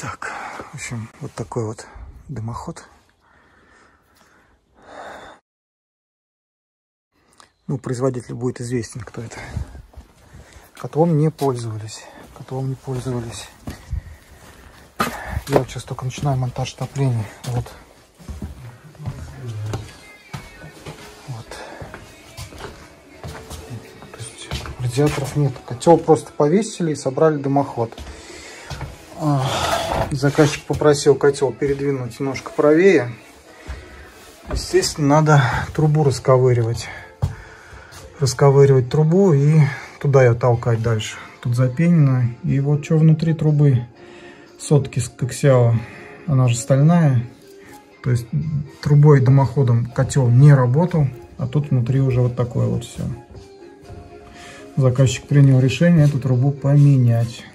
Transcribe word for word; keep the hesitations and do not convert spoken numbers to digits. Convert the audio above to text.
Так, в общем, вот такой вот дымоход. Ну, производитель будет известен, кто это. Котлом не пользовались. Котлом не пользовались. Я вот сейчас только начинаю монтаж отопления. Вот. Вот. То есть радиаторов нет. Котел просто повесили и собрали дымоход. Заказчик попросил котел передвинуть немножко правее. Естественно, надо трубу расковыривать. Расковыривать трубу и туда ее толкать дальше. Тут запенено. И вот что внутри трубы. Сотки с коксиала. Она же стальная. То есть трубой и дымоходом котел не работал. А тут внутри уже вот такое вот все. Заказчик принял решение эту трубу поменять.